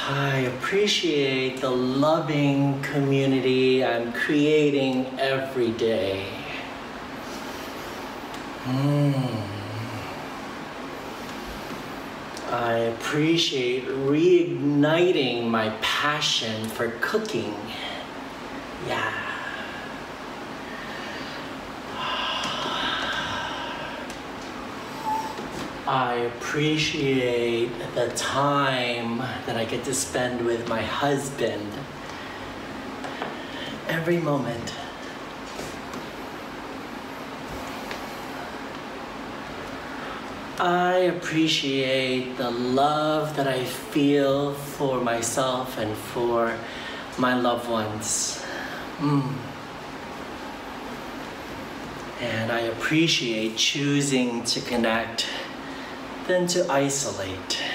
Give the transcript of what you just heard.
I appreciate the loving community I'm creating every day. I appreciate reigniting my passion for cooking. Yeah. I appreciate the time that I get to spend with my husband every moment. I appreciate the love that I feel for myself and for my loved ones. And I appreciate choosing to connect than to isolate.